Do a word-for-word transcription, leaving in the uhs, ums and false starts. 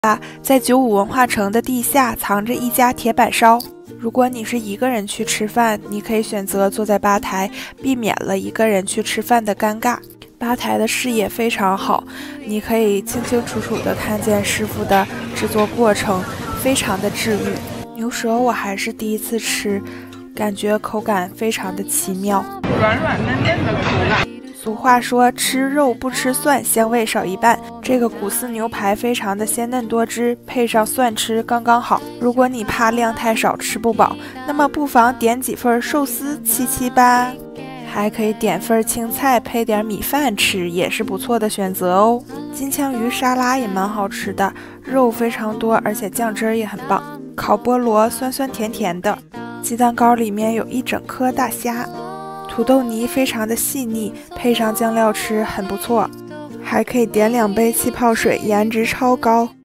在九五文化城的地下藏着一家铁板烧。如果你是一个人去吃饭，你可以选择坐在吧台，避免了一个人去吃饭的尴尬。吧台的视野非常好，你可以清清楚楚地看见师傅的制作过程，非常的治愈。牛舌我还是第一次吃，感觉口感非常的奇妙， 软软嫩嫩的口感。 俗话说吃肉不吃蒜，香味少一半。这个古丝牛排非常的鲜嫩多汁，配上蒜吃刚刚好。如果你怕量太少吃不饱，那么不妨点几份寿司七七吧。还可以点份青菜配点米饭吃，也是不错的选择哦。金枪鱼沙拉也蛮好吃的，肉非常多，而且酱汁也很棒。烤菠萝酸酸甜甜的，鸡蛋糕里面有一整颗大虾。土豆泥非常的细腻，配上酱料吃很不错，还可以点两杯气泡水，颜值超高。